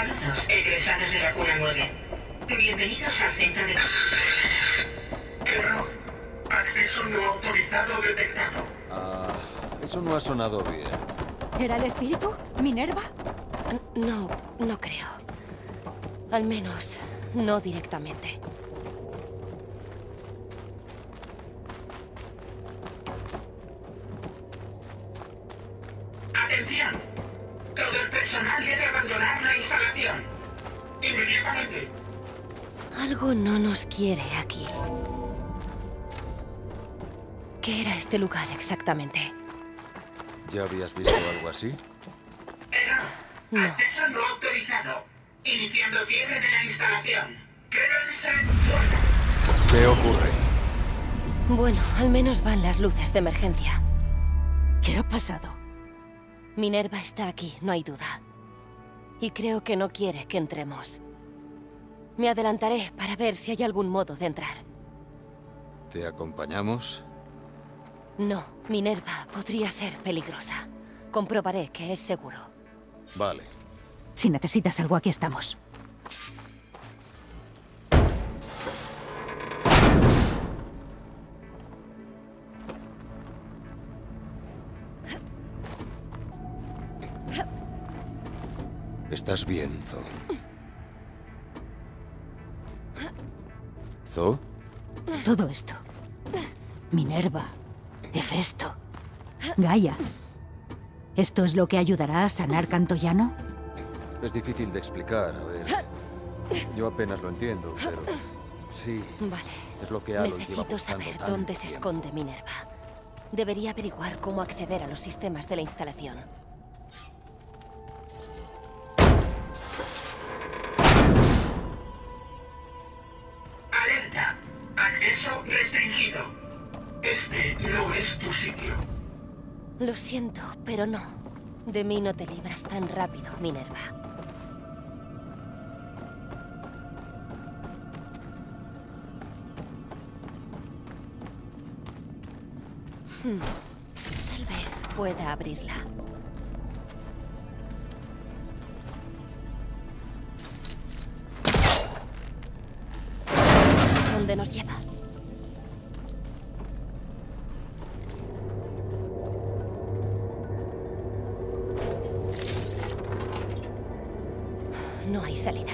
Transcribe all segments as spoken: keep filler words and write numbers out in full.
Saludos, egresados de la cuna nueve. Bienvenidos al centro de... Error. Acceso no autorizado detectado. Ah, eso no ha sonado bien. ¿Era el espíritu? ¿Minerva? No, no creo. Al menos, no directamente. Atención. Todo el personal debe abandonar la instalación. Inmediatamente. Algo no nos quiere aquí. ¿Qué era este lugar exactamente? ¿Ya habías visto algo así? Error. No. Acceso no autorizado. Iniciando cierre de la instalación. Quédense fuera. ¿Qué ocurre? Bueno, al menos van las luces de emergencia. ¿Qué ha pasado? Minerva está aquí, no hay duda. Y creo que no quiere que entremos. Me adelantaré para ver si hay algún modo de entrar. ¿Te acompañamos? No, Minerva podría ser peligrosa. Comprobaré que es seguro. Vale. Si necesitas algo, aquí estamos. ¿Estás bien, Zo? ¿Zo? Todo esto. Minerva. Hefesto. Gaia. ¿Esto es lo que ayudará a sanar Cantoyano? Es difícil de explicar, a ver. Yo apenas lo entiendo, pero... Sí, Vale. es lo que Aloy lleva Necesito buscando saber tanto dónde se tiempo. esconde Minerva. Debería averiguar cómo acceder a los sistemas de la instalación. Alerta. Acceso restringido. Este no es tu sitio. Lo siento, pero no. De mí no te libras tan rápido, Minerva. Hmm. Tal vez pueda abrirla. No sé dónde nos lleva. No hay salida.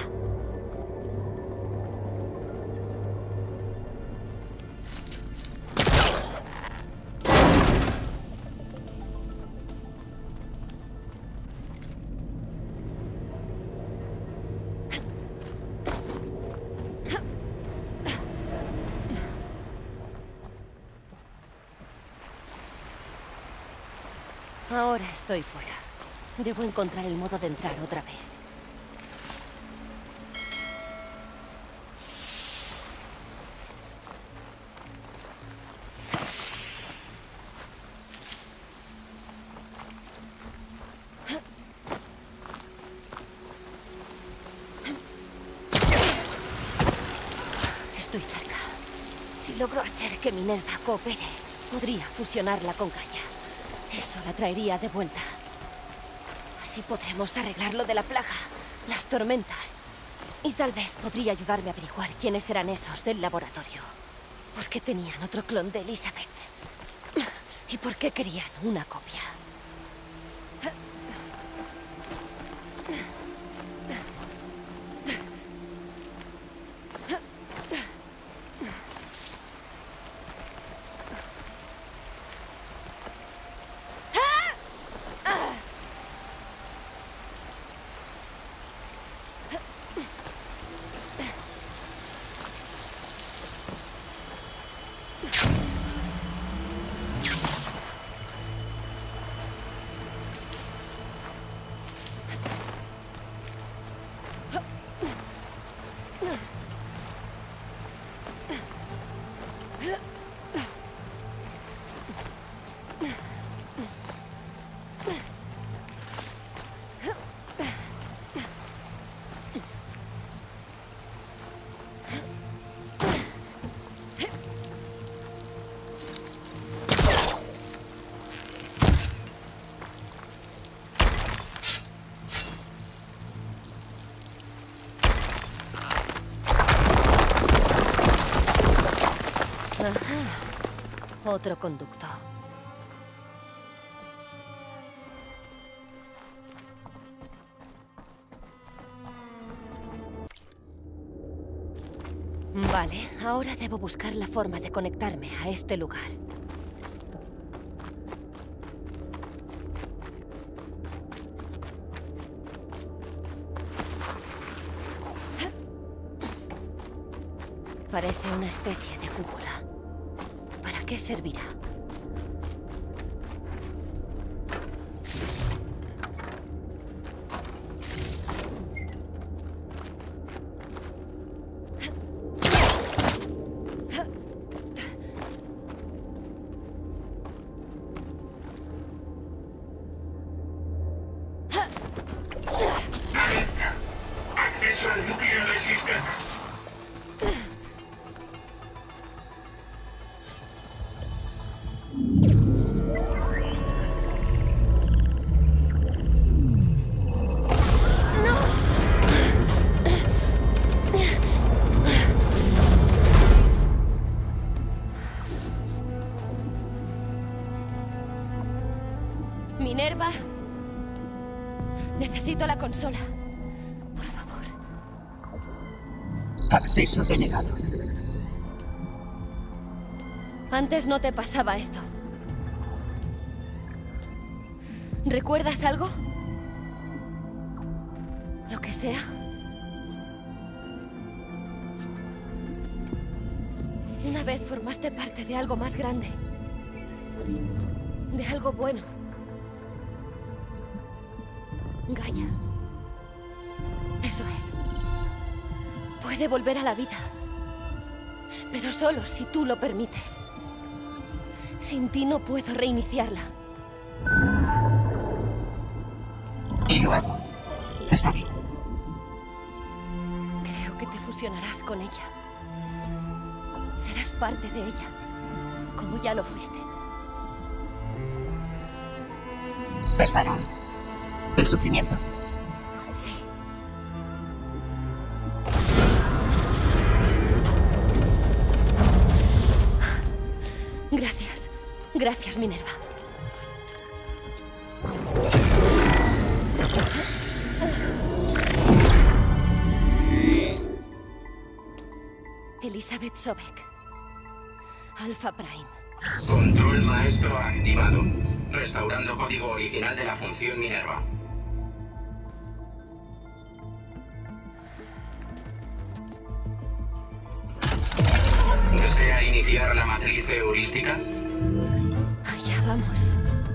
Ahora estoy fuera. Debo encontrar el modo de entrar otra vez. Estoy cerca. Si logro hacer que Minerva coopere, podría fusionarla con Gaia. Eso la traería de vuelta. Así podremos arreglar lo de la plaga, las tormentas. Y tal vez podría ayudarme a averiguar quiénes eran esos del laboratorio. ¿Por qué tenían otro clon de Elizabeth? ¿Y por qué querían una copia? Ajá. Otro conducto. Vale, ahora debo buscar la forma de conectarme a este lugar. Parece una especie de cúpula. ¿Para qué servirá? Acceso al núcleo del sistema. Minerva. Necesito la consola. Por favor. Acceso denegado. Antes no te pasaba esto. ¿Recuerdas algo? Lo que sea. Una vez formaste parte de algo más grande. De algo bueno. Gaia. Eso es. Puede volver a la vida. Pero solo si tú lo permites. Sin ti no puedo reiniciarla. Y luego, Cesari. Creo que te fusionarás con ella. Serás parte de ella, como ya lo fuiste. Cesari. El sufrimiento. Sí. Gracias. Gracias, Minerva. Elizabeth Sobek. Alpha Prime. Control maestro activado. Restaurando código original de la función Minerva. ¿Desea iniciar la matriz heurística? Allá vamos.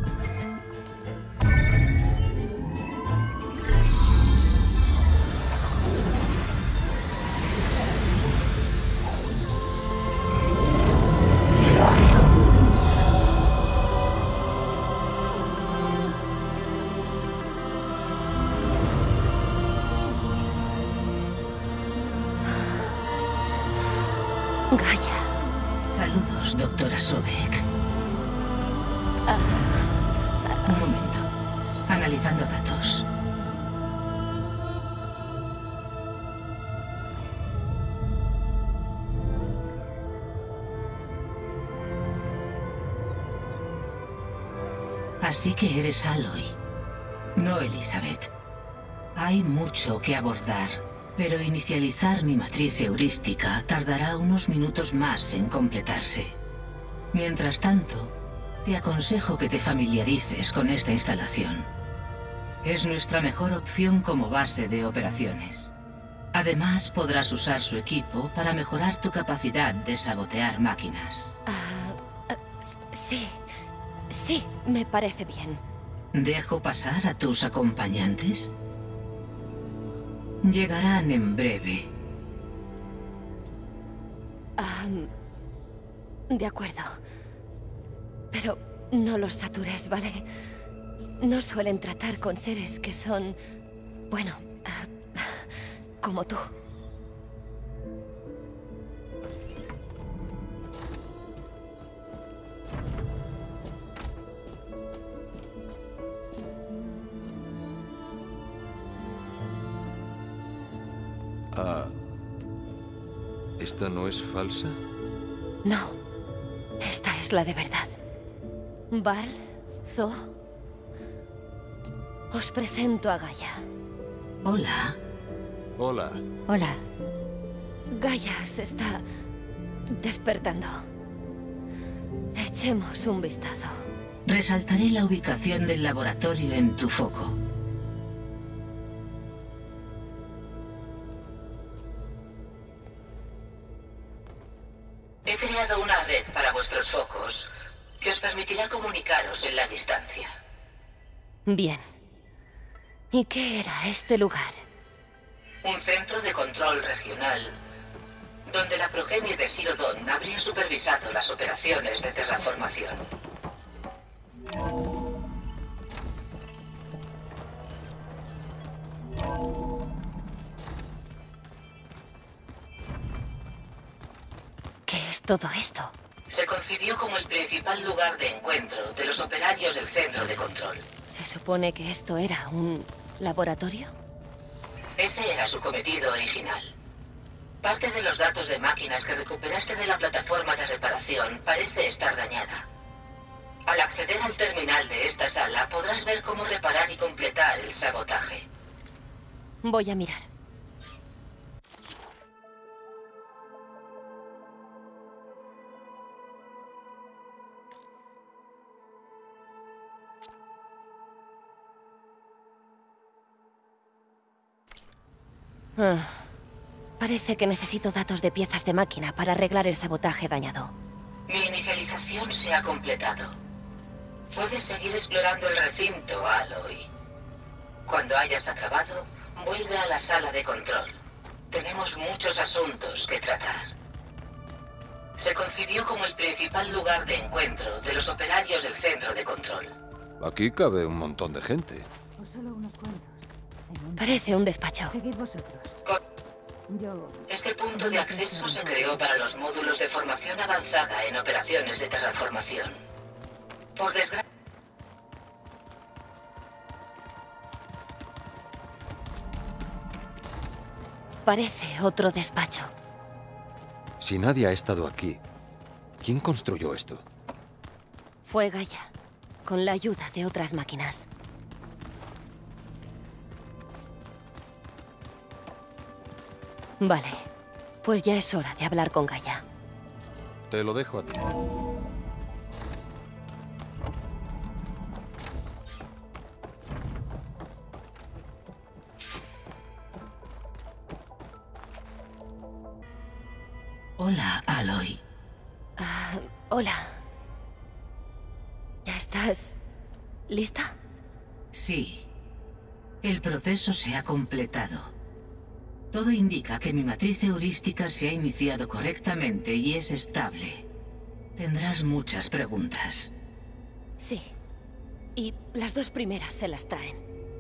Gaia. Saludos, doctora Sobek. Un momento. Analizando datos. Así que eres Aloy. No Elizabeth. Hay mucho que abordar. Pero inicializar mi matriz heurística tardará unos minutos más en completarse. Mientras tanto, te aconsejo que te familiarices con esta instalación. Es nuestra mejor opción como base de operaciones. Además, podrás usar su equipo para mejorar tu capacidad de sabotear máquinas. Ah, ah, sí. Sí, me parece bien. ¿Dejo pasar a tus acompañantes? Llegarán en breve. Um, de acuerdo. Pero no los satures, ¿vale? No suelen tratar con seres que son... bueno, uh, como tú. Ah, ¿esta no es falsa? No, es la de verdad. Val, Zo, os presento a Gaia. Hola. Hola. Hola. Gaia se está despertando. Echemos un vistazo. Resaltaré la ubicación del laboratorio en tu foco. He creado una red para vuestros focos que os permitirá comunicaros en la distancia. Bien. ¿Y qué era este lugar? Un centro de control regional donde la progenie de Sirodon habría supervisado las operaciones de terraformación. ¿Qué es todo esto? Se concibió como el principal lugar de encuentro de los operarios del centro de control. ¿Se supone que esto era un laboratorio? Ese era su cometido original. Parte de los datos de máquinas que recuperaste de la plataforma de reparación parece estar dañada. Al acceder al terminal de esta sala podrás ver cómo reparar y completar el sabotaje. Voy a mirar. Ah, parece que necesito datos de piezas de máquina para arreglar el sabotaje dañado. Mi inicialización se ha completado. Puedes seguir explorando el recinto, Aloy. Cuando hayas acabado, vuelve a la sala de control. Tenemos muchos asuntos que tratar. Se concibió como el principal lugar de encuentro de los operarios del centro de control. Aquí cabe un montón de gente. O solo unos cuantos. En un- Parece un despacho. Seguid vosotros. Co- Yo... Este punto de acceso se creó para los módulos de formación avanzada en operaciones de terraformación. Por desgracia... Parece otro despacho. Si nadie ha estado aquí, ¿quién construyó esto? Fue Gaia, con la ayuda de otras máquinas. Vale, pues ya es hora de hablar con Gaia. Te lo dejo a ti. Hola, Aloy. Ah, hola. ¿Ya estás lista? Sí. El proceso se ha completado. Todo indica que mi matriz heurística se ha iniciado correctamente y es estable. Tendrás muchas preguntas. Sí. Y las dos primeras se las traen.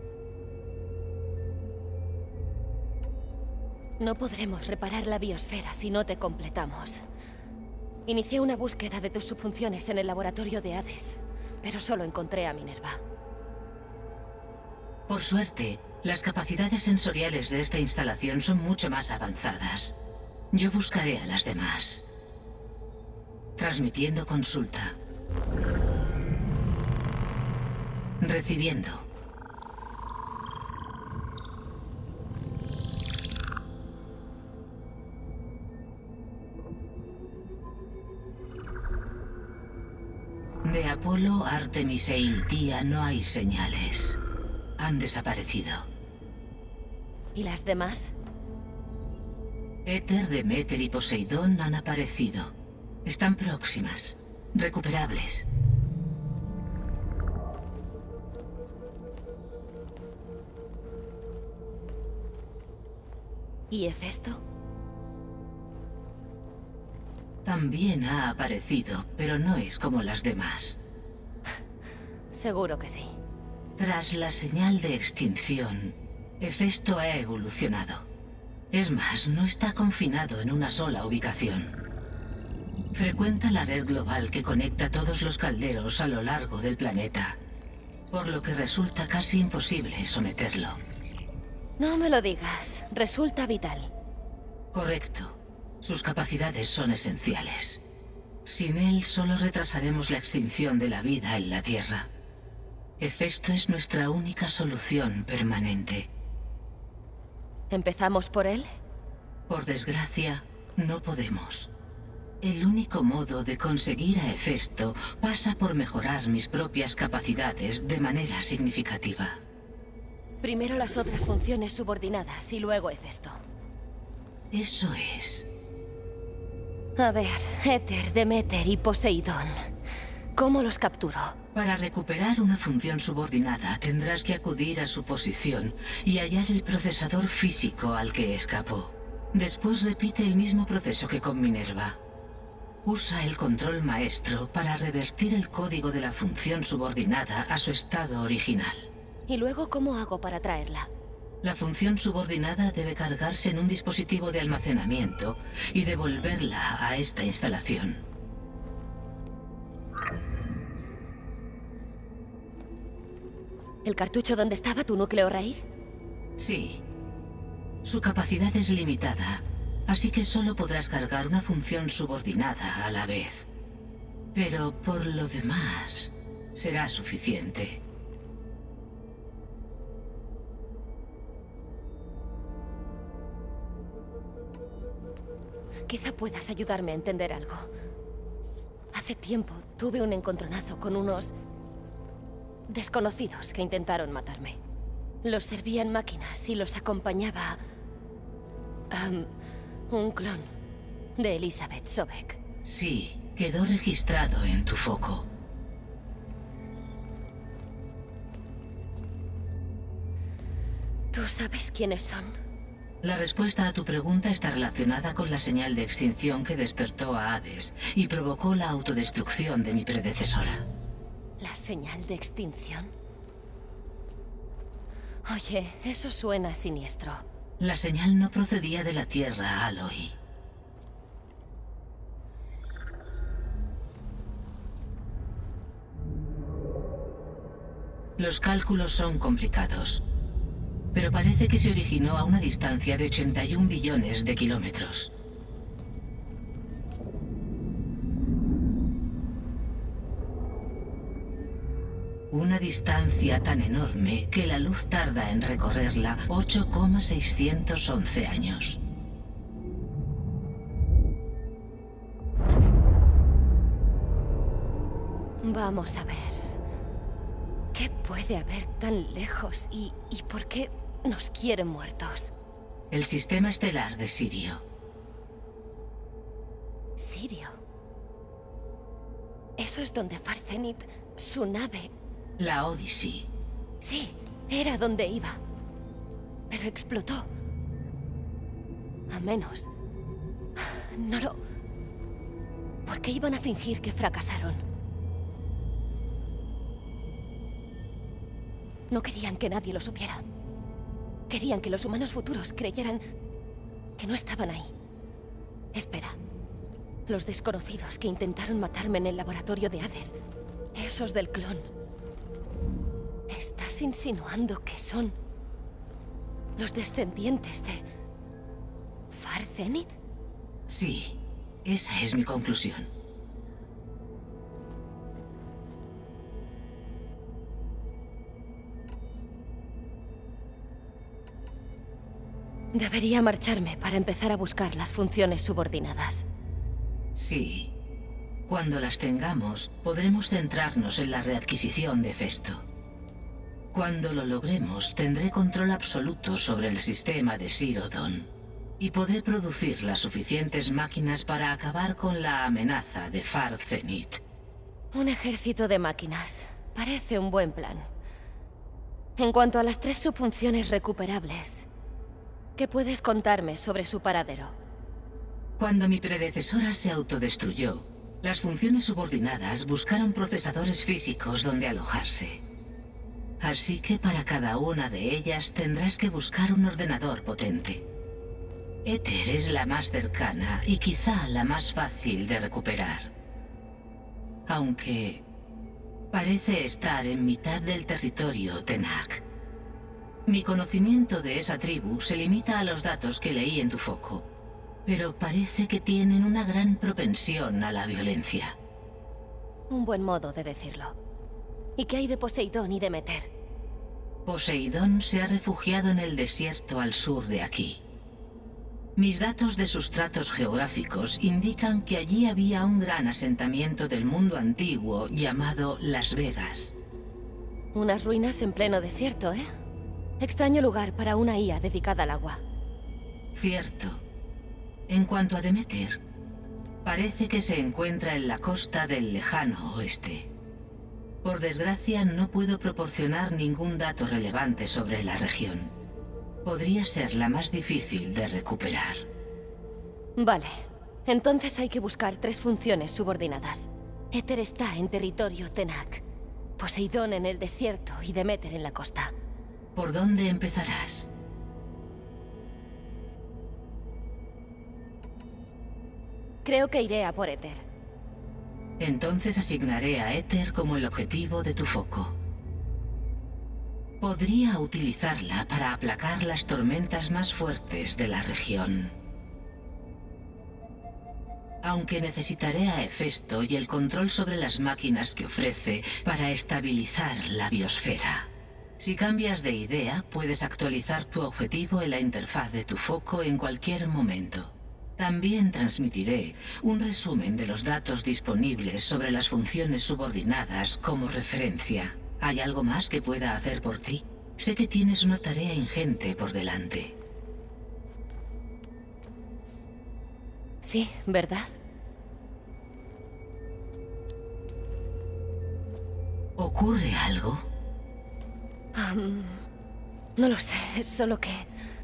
No podremos reparar la biosfera si no te completamos. Inicié una búsqueda de tus subfunciones en el laboratorio de Hades, pero solo encontré a Minerva. Por suerte, las capacidades sensoriales de esta instalación son mucho más avanzadas. Yo buscaré a las demás. Transmitiendo consulta. Recibiendo. De Apolo, Artemis e Iltía no hay señales. Han desaparecido. ¿Y las demás? Éter, Deméter y Poseidón han aparecido. Están próximas. Recuperables. ¿Y Hefesto? También ha aparecido, pero no es como las demás. Seguro que sí. Tras la señal de extinción, Hefesto ha evolucionado. Es más, no está confinado en una sola ubicación. Frecuenta la red global que conecta todos los calderos a lo largo del planeta, por lo que resulta casi imposible someterlo. No me lo digas. Resulta vital. Correcto. Sus capacidades son esenciales. Sin él solo retrasaremos la extinción de la vida en la Tierra. Hefesto es nuestra única solución permanente. ¿Empezamos por él? Por desgracia, no podemos. El único modo de conseguir a Hefesto pasa por mejorar mis propias capacidades de manera significativa. Primero las otras funciones subordinadas y luego Hefesto. Eso es. A ver, Éter, Demeter y Poseidón. ¿Cómo los capturo? Para recuperar una función subordinada tendrás que acudir a su posición y hallar el procesador físico al que escapó. Después repite el mismo proceso que con Minerva. Usa el control maestro para revertir el código de la función subordinada a su estado original. ¿Y luego cómo hago para traerla? La función subordinada debe cargarse en un dispositivo de almacenamiento y devolverla a esta instalación. ¿El cartucho donde estaba tu núcleo raíz? Sí. Su capacidad es limitada, así que solo podrás cargar una función subordinada a la vez. Pero por lo demás, será suficiente. Quizá puedas ayudarme a entender algo. Hace tiempo tuve un encontronazo con unos desconocidos que intentaron matarme. Los servían máquinas y los acompañaba um, un clon de Elizabeth Sobek. Sí, quedó registrado en tu foco. ¿Tú sabes quiénes son? La respuesta a tu pregunta está relacionada con la señal de extinción que despertó a Hades y provocó la autodestrucción de mi predecesora. ¿La señal de extinción? Oye, eso suena siniestro. La señal no procedía de la Tierra, Aloy. Los cálculos son complicados, pero parece que se originó a una distancia de ochenta y un billones de kilómetros. Una distancia tan enorme que la luz tarda en recorrerla ocho coma seiscientos once años. Vamos a ver. ¿Qué puede haber tan lejos y, y por qué nos quieren muertos? El sistema estelar de Sirio. ¿Sirio? Eso es donde Farzenith, su nave... La Odyssey. Sí, era donde iba. Pero explotó. A menos... No lo... ¿Por qué iban a fingir que fracasaron? No querían que nadie lo supiera. Querían que los humanos futuros creyeran que no estaban ahí. Espera. Los desconocidos que intentaron matarme en el laboratorio de Hades. Esos del clon. ¿Estás insinuando que son los descendientes de Farzenith? Sí, esa es mi conclusión. Debería marcharme para empezar a buscar las funciones subordinadas. Sí. Cuando las tengamos, podremos centrarnos en la readquisición de Hefesto. Cuando lo logremos, tendré control absoluto sobre el sistema de Sirodon. Y podré producir las suficientes máquinas para acabar con la amenaza de Farzenith. Un ejército de máquinas. Parece un buen plan. En cuanto a las tres subfunciones recuperables, ¿qué puedes contarme sobre su paradero? Cuando mi predecesora se autodestruyó, las funciones subordinadas buscaron procesadores físicos donde alojarse. Así que para cada una de ellas tendrás que buscar un ordenador potente. Éter es la más cercana y quizá la más fácil de recuperar. Aunque parece estar en mitad del territorio Tenakth. Mi conocimiento de esa tribu se limita a los datos que leí en tu foco. pero parece que tienen una gran propensión a la violencia. Un buen modo de decirlo. ¿Y qué hay de Poseidón y Demeter? Poseidón se ha refugiado en el desierto al sur de aquí. Mis datos de sustratos geográficos indican que allí había un gran asentamiento del mundo antiguo llamado Las Vegas. Unas ruinas en pleno desierto, ¿eh? Extraño lugar para una I A dedicada al agua. Cierto. En cuanto a Demeter, parece que se encuentra en la costa del lejano oeste. Por desgracia, no puedo proporcionar ningún dato relevante sobre la región. Podría ser la más difícil de recuperar. Vale. Entonces hay que buscar tres funciones subordinadas. Éter está en territorio Tenak, Poseidón en el desierto y Demeter en la costa. ¿Por dónde empezarás? Creo que iré a por Éter. Entonces asignaré a Éter como el objetivo de tu foco. Podría utilizarla para aplacar las tormentas más fuertes de la región. Aunque necesitaré a Hefesto y el control sobre las máquinas que ofrece para estabilizar la biosfera. Si cambias de idea, puedes actualizar tu objetivo en la interfaz de tu foco en cualquier momento. También transmitiré un resumen de los datos disponibles sobre las funciones subordinadas como referencia. ¿Hay algo más que pueda hacer por ti? Sé que tienes una tarea ingente por delante. Sí, ¿verdad? ¿Ocurre algo? Um, no lo sé, solo que...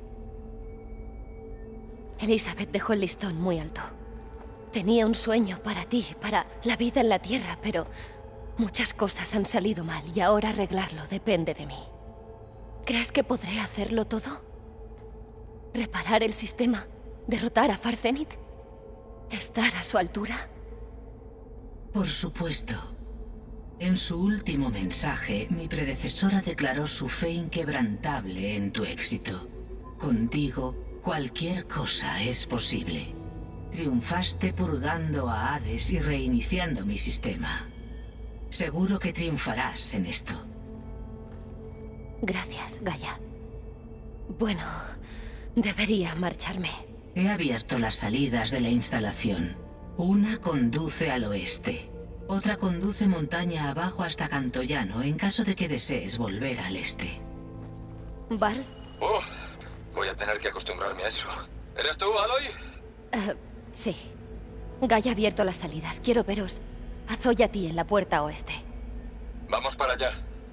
Elizabeth dejó el listón muy alto. Tenía un sueño para ti, para la vida en la Tierra, pero muchas cosas han salido mal y ahora arreglarlo depende de mí. ¿Crees que podré hacerlo todo? ¿Reparar el sistema? ¿Derrotar a Far Zenith? ¿Estar a su altura? Por supuesto. En su último mensaje, mi predecesora declaró su fe inquebrantable en tu éxito. Contigo, cualquier cosa es posible. Triunfaste purgando a Hades y reiniciando mi sistema. Seguro que triunfarás en esto. Gracias, Gaia. Bueno, debería marcharme. He abierto las salidas de la instalación. Una conduce al oeste. Otra conduce montaña abajo hasta Cantoyano en caso de que desees volver al este. ¿Val? Oh, voy a tener que acostumbrarme a eso. ¿Eres tú, Aloy? Uh, sí. Gaia ha abierto las salidas. Quiero veros a Zoe y a ti en la puerta oeste. Vamos para allá.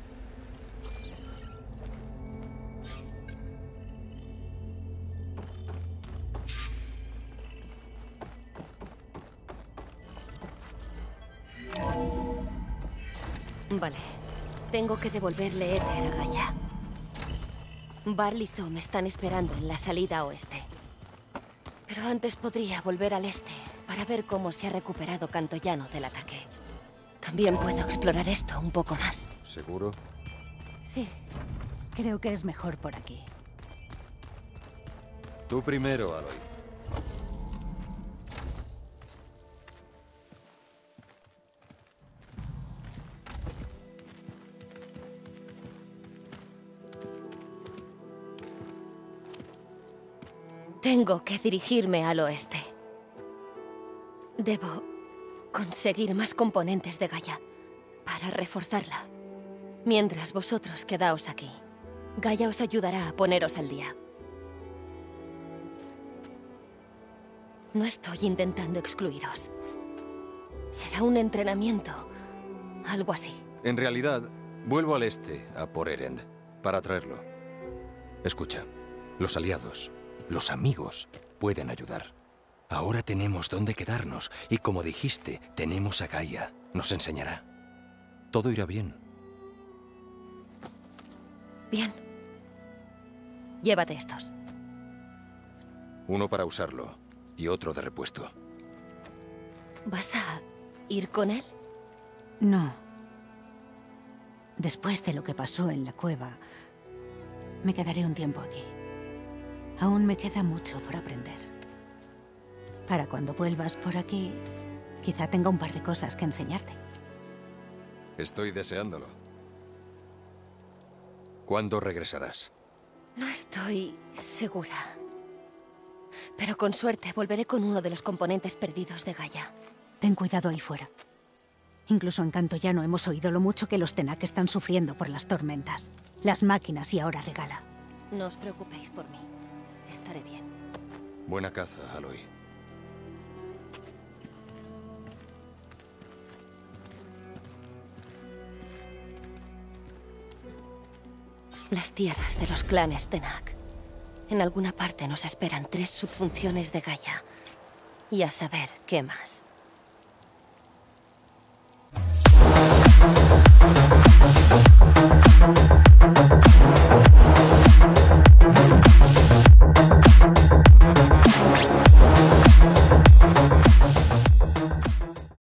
Vale. Tengo que devolverle Éter a Gaia. Varl y Zoe me están esperando en la salida oeste. Pero antes podría volver al este para ver cómo se ha recuperado Cantoyano del ataque. También puedo explorar esto un poco más. ¿Seguro? Sí, creo que es mejor por aquí. Tú primero, Aloy. Tengo que dirigirme al oeste. Debo conseguir más componentes de Gaia para reforzarla. Mientras vosotros quedaos aquí. Gaia os ayudará a poneros al día. No estoy intentando excluiros. Será un entrenamiento, algo así. En realidad, vuelvo al este, a por Erend, para traerlo. Escucha, los aliados, los amigos, pueden ayudar. Ahora tenemos dónde quedarnos, y como dijiste, tenemos a Gaia. Nos enseñará. Todo irá bien. Bien. Llévate estos. Uno para usarlo, y otro de repuesto. ¿Vas a ir con él? No. Después de lo que pasó en la cueva, me quedaré un tiempo aquí. Aún me queda mucho por aprender. Para cuando vuelvas por aquí, quizá tenga un par de cosas que enseñarte. Estoy deseándolo. ¿Cuándo regresarás? No estoy segura. Pero con suerte volveré con uno de los componentes perdidos de Gaia. Ten cuidado ahí fuera. Incluso en Cantoyano hemos oído lo mucho que los Tenak están sufriendo por las tormentas. Las máquinas y ahora Regala. No os preocupéis por mí. Estaré bien. Buena caza, Aloy. Las tierras de los clanes Tenak. En alguna parte nos esperan tres subfunciones de Gaia. Y a saber qué más. We'll be right back.